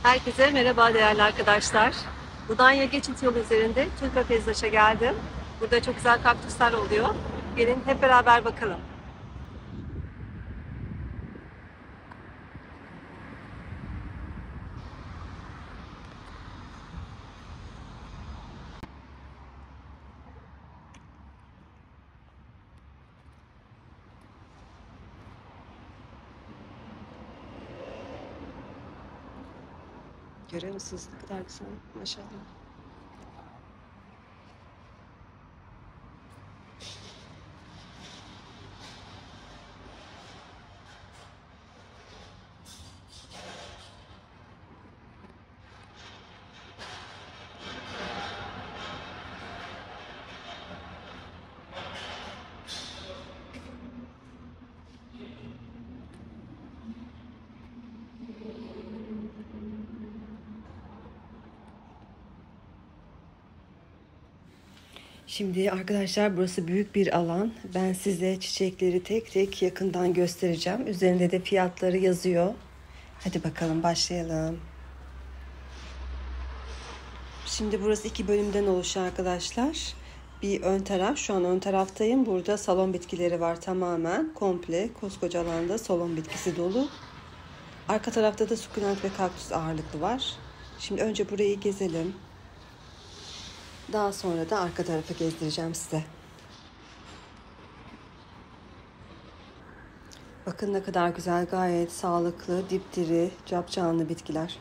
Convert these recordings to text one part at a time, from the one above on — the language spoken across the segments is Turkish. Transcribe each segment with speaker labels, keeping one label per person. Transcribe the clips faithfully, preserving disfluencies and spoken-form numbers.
Speaker 1: Herkese merhaba değerli arkadaşlar. Mudanya geçit yolu üzerinde Tulpa Peyzaj'a geldim. Burada çok güzel kaktüsler oluyor. Gelin hep beraber bakalım. Görüyor musunuz ne kadar güzel, maşallah. Şimdi arkadaşlar burası büyük bir alan. Ben size çiçekleri tek tek yakından göstereceğim. Üzerinde de fiyatları yazıyor. Hadi bakalım başlayalım. Şimdi burası iki bölümden oluşuyor arkadaşlar. Bir ön taraf, şu an ön taraftayım. Burada salon bitkileri var tamamen. Komple koskoca alanda salon bitkisi dolu. Arka tarafta da sukulent ve kaktüs ağırlıklı var. Şimdi önce burayı gezelim. Daha sonra da arka tarafı gezdireceğim size. Bakın ne kadar güzel, gayet sağlıklı, dipdiri, capcanlı bitkiler.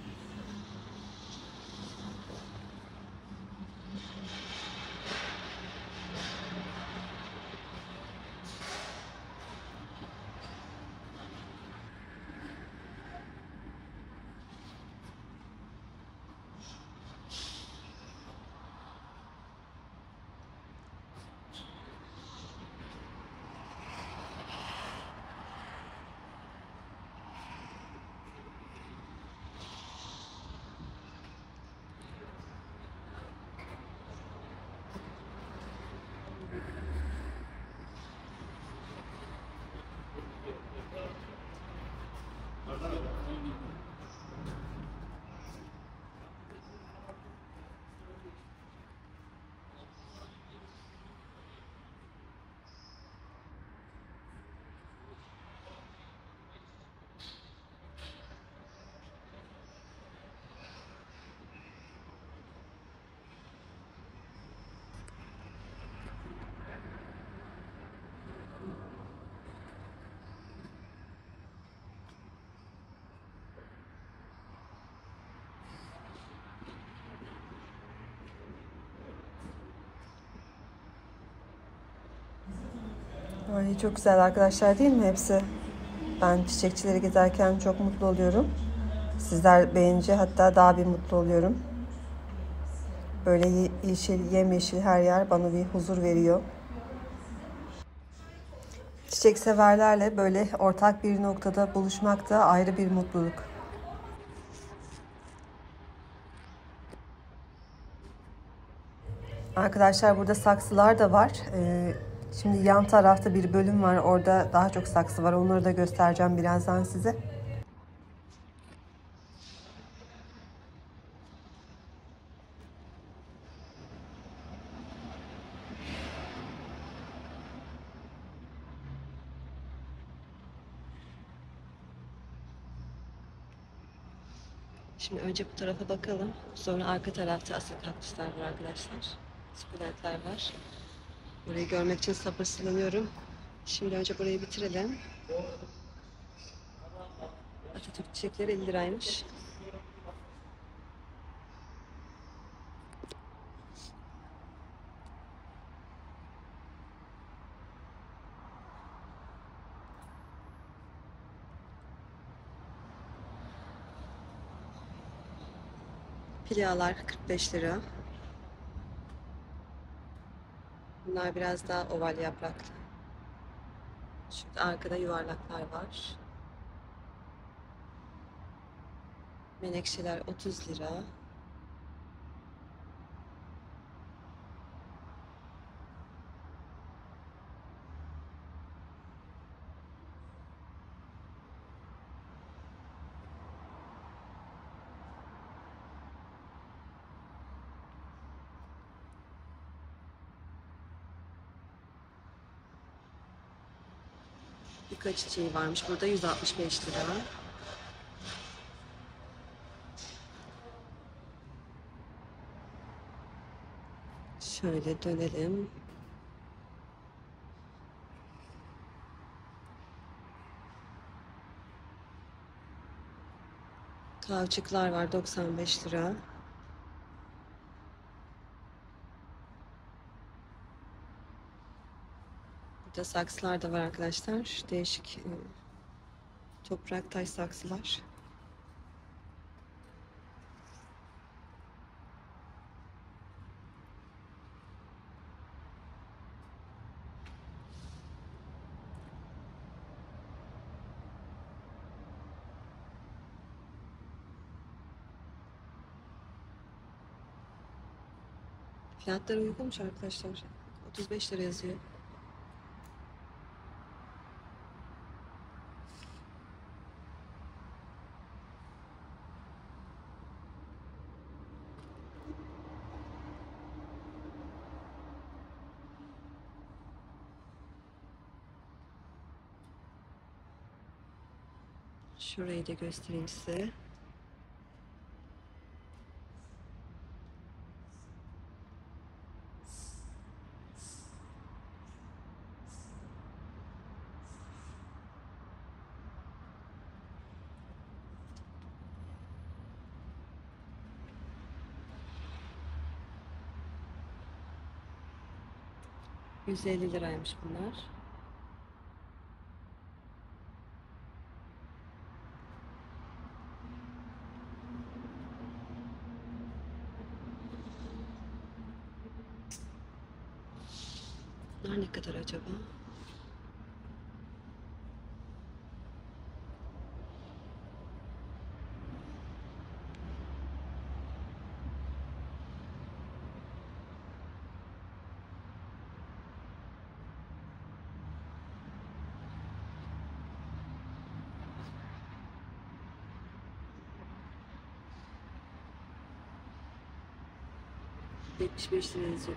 Speaker 1: Ay, çok güzel arkadaşlar, değil mi hepsi? Ben çiçekçileri gezerken çok mutlu oluyorum. Sizler beğenince hatta daha bir mutlu oluyorum. Böyle yeşil, yemyeşil her yer bana bir huzur veriyor. Çiçek severlerle böyle ortak bir noktada buluşmak da ayrı bir mutluluk. Arkadaşlar burada saksılar da var. Ee, şimdi yan tarafta bir bölüm var. Orada daha çok saksı var. Onları da göstereceğim birazdan size. Şimdi önce bu tarafa bakalım. Sonra arka tarafta asıl kaktüsler var arkadaşlar. Sukulentler var. Burayı görmek için sabırsızlanıyorum. Şimdi önce burayı bitirelim. Atatürk çiçekleri elli liraymış. Pilyalar kırk beş lira. Bunlar biraz daha oval yapraklı. Şurada arkada yuvarlaklar var. Menekşeler otuz lira. Afrika çiçeği varmış. Burada yüz altmış beş lira. Şöyle dönelim. Kavçıklar var doksan beş lira. Burada saksılar da var arkadaşlar. Değişik e, toprak taş saksılar. Fiyatları uygunmuş arkadaşlar. otuz beş lira yazıyor. Şurayı da göstereyim size. yüz elli liraymış bunlar. Bunlar ne kadar acaba? yetmiş beş lira yazıyor.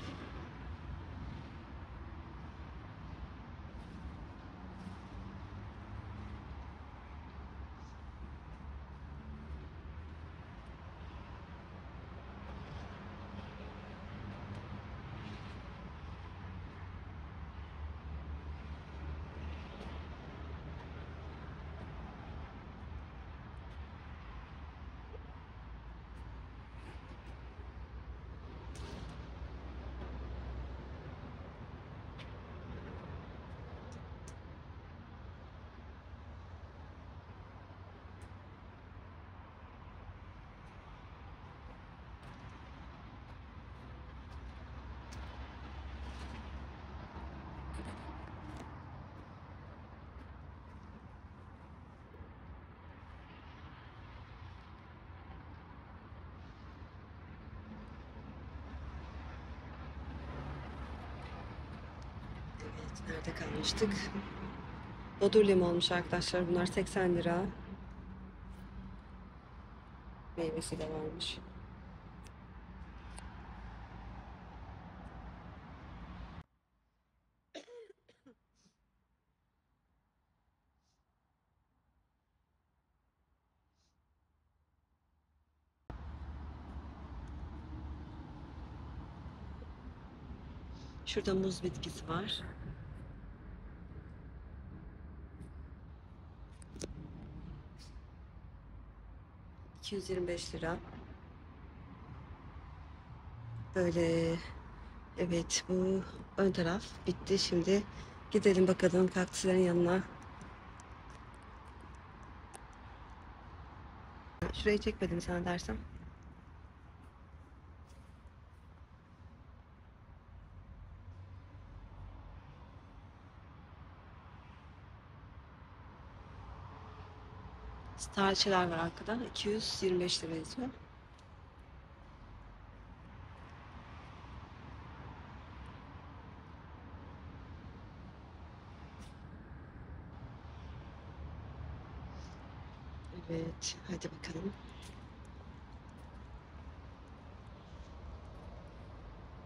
Speaker 1: Evet, nerede kalmıştık? Bodurlim olmuş arkadaşlar. Bunlar seksen lira. Meyvesi de varmış. Şurada muz bitkisi var. iki yüz yirmi beş lira. Böyle, evet, bu ön taraf bitti. Şimdi gidelim bakalım kaktüslerin yanına. Şurayı çekmedim sana dersem. Starçeler var arkada. iki yüz yirmi beş lira yazıyor. Evet, hadi bakalım.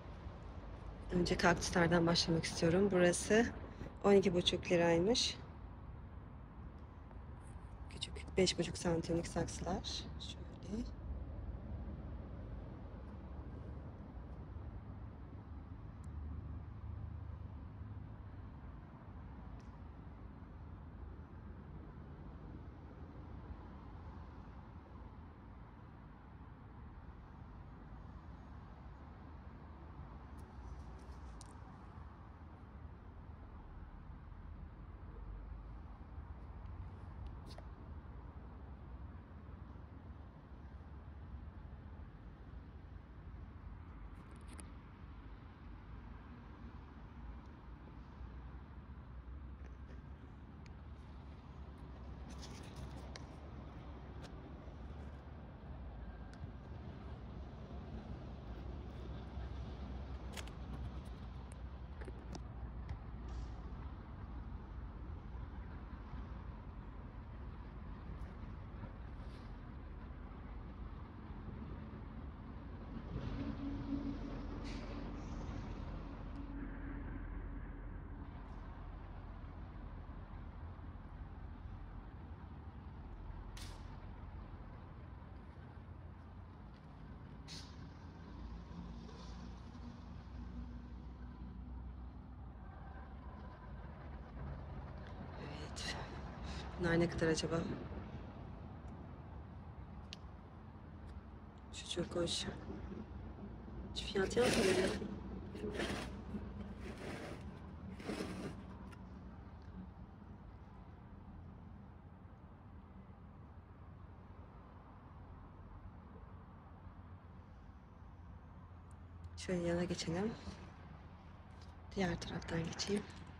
Speaker 1: Önce kaktüslerden başlamak istiyorum. Burası on iki buçuk liraymış. beş buçuk santimlik saksılar. Şöyle. Evet. Bunlar ne kadar acaba? Şu çok hoş. Şu fiyat yazmıyor. Şöyle yana geçelim. Diğer taraftan geçeyim.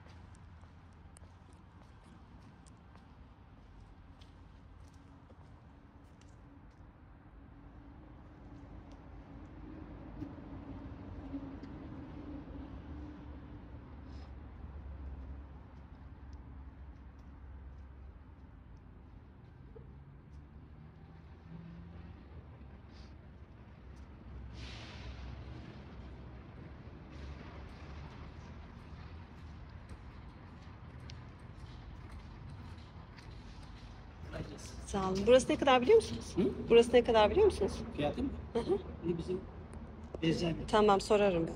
Speaker 1: Sağ olun. Burası ne kadar biliyor musunuz?
Speaker 2: Hı?
Speaker 1: Burası ne kadar biliyor musunuz?
Speaker 2: Fiyatı mı?
Speaker 1: Hı hı.
Speaker 2: Bir bizim eczane.
Speaker 1: Tamam, sorarım ben.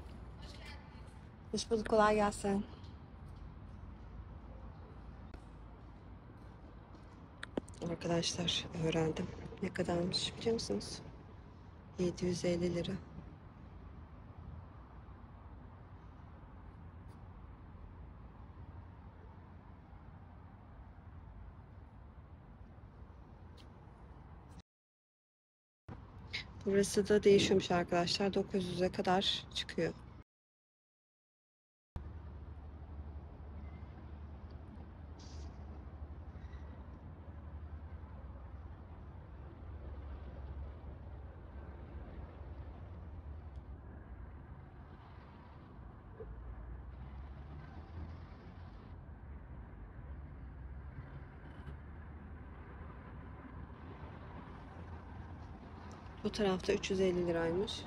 Speaker 1: Hoş bulduk, kolay gelsin. Arkadaşlar öğrendim. Ne kadarmış biliyor musunuz? yedi yüz elli lira. Burası da değişiyormuş arkadaşlar. dokuz yüze kadar çıkıyor. Bu tarafta üç yüz elli liraymış.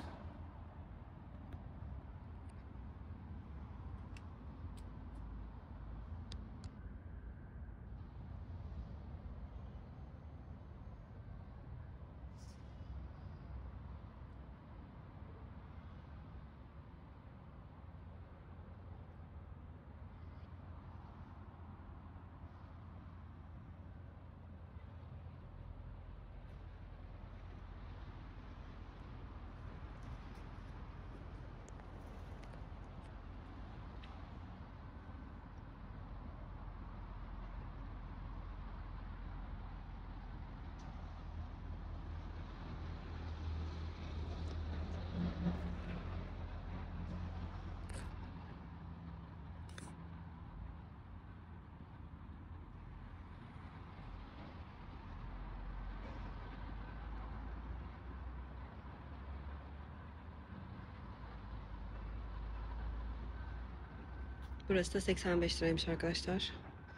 Speaker 1: Burası da seksen beş liraymış arkadaşlar.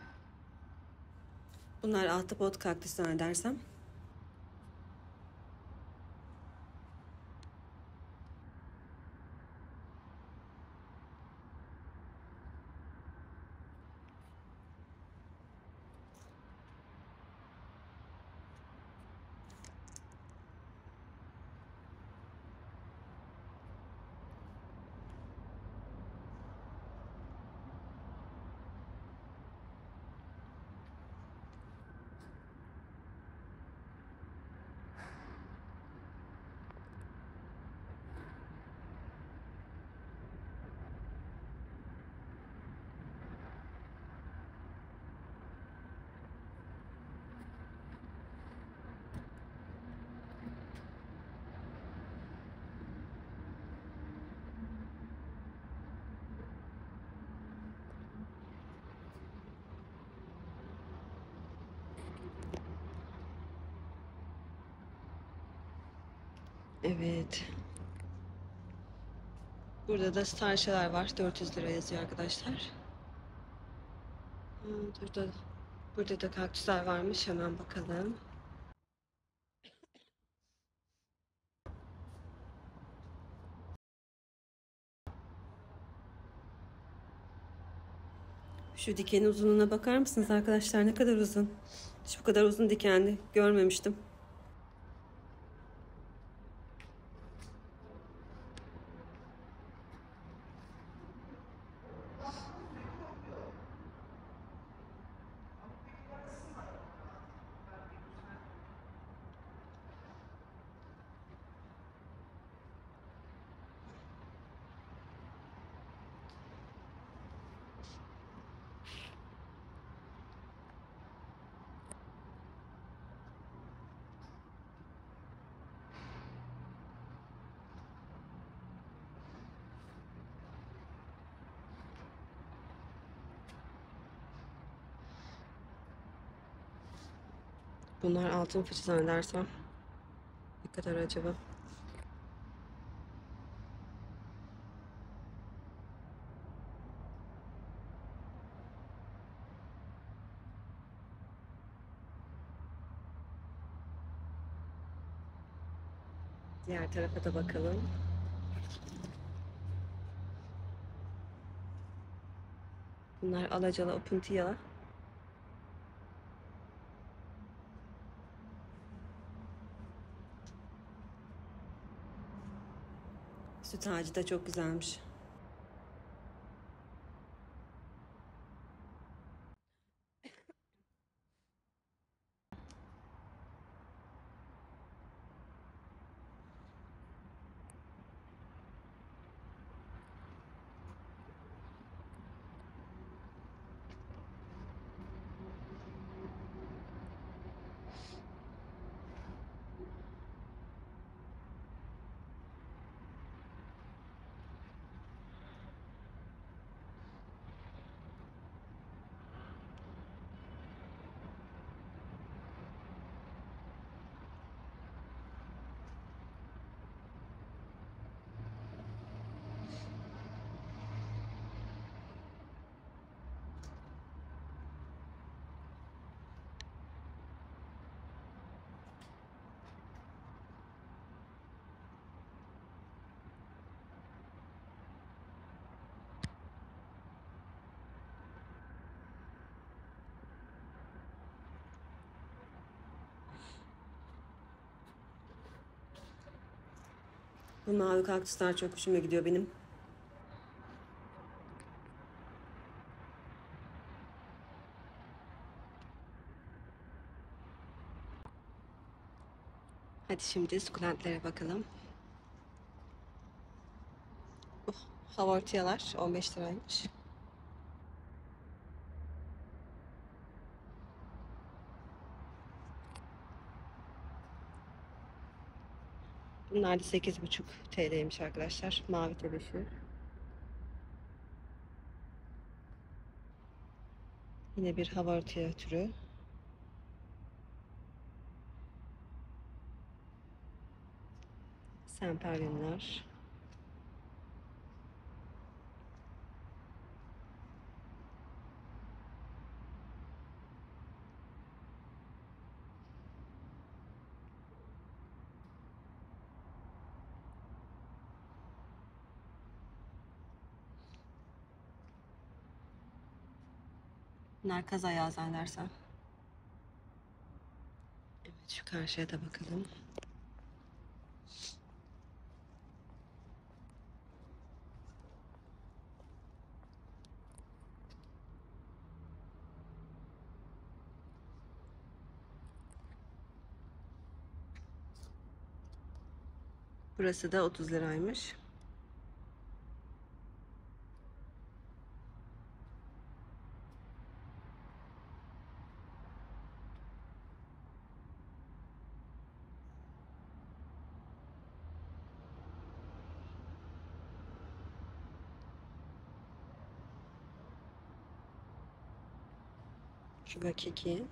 Speaker 1: Bunlar ahtapot kaktüs zannedersem. Evet. Burada da starşalar var. dört yüz lira yazıyor arkadaşlar. Ha, burada, burada da kaktüsler varmış. Hemen bakalım. Şu dikenin uzunluğuna bakar mısınız arkadaşlar? Ne kadar uzun. Hiç bu kadar uzun dikenli görmemiştim. Bunlar altın fıçı zannedersem. Ne kadar acaba? Diğer tarafa da bakalım. Bunlar alacalı opuntiya. Süt ağacı da çok güzelmiş. Bu mavi kaktüsler çok hoşuma gidiyor benim. Hadi şimdi sukulentlere bakalım. Oh, havortiyalar on beş liraymış. Bunlar da sekiz buçuk T L'ymiş arkadaşlar. Mavi tebeşir. Yine bir havortiya türü. Semperyumlar. Bunlar kaz ayağı zannedersem. Evet, şu karşıya da bakalım. Burası da otuz liraymış. Şu hakiki.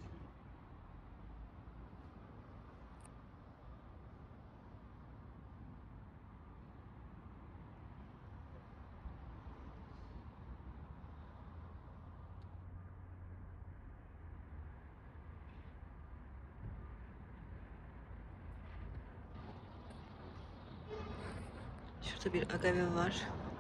Speaker 1: Burada bir agave var.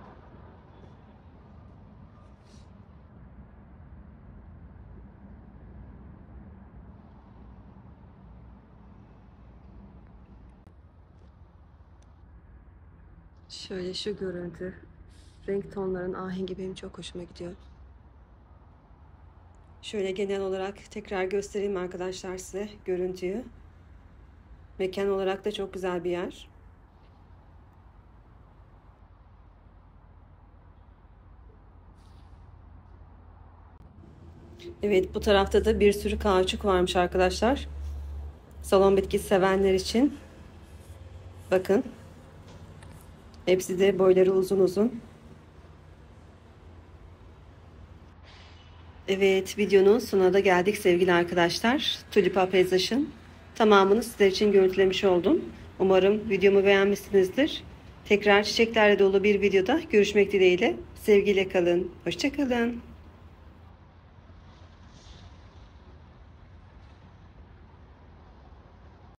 Speaker 1: Şöyle şu görüntü. Renk tonların ahengi benim çok hoşuma gidiyor. Şöyle genel olarak tekrar göstereyim arkadaşlar size görüntüyü. Mekan olarak da çok güzel bir yer. Evet, bu tarafta da bir sürü kauçuk varmış arkadaşlar. Salon bitkisi sevenler için. Bakın. Hepsi de boyları uzun uzun. Evet, videonun sonuna da geldik sevgili arkadaşlar. Tulipaa peyzajın tamamını sizler için görüntülemiş oldum. Umarım videomu beğenmişsinizdir. Tekrar çiçeklerle dolu bir videoda görüşmek dileğiyle. Sevgiyle kalın. Hoşça kalın.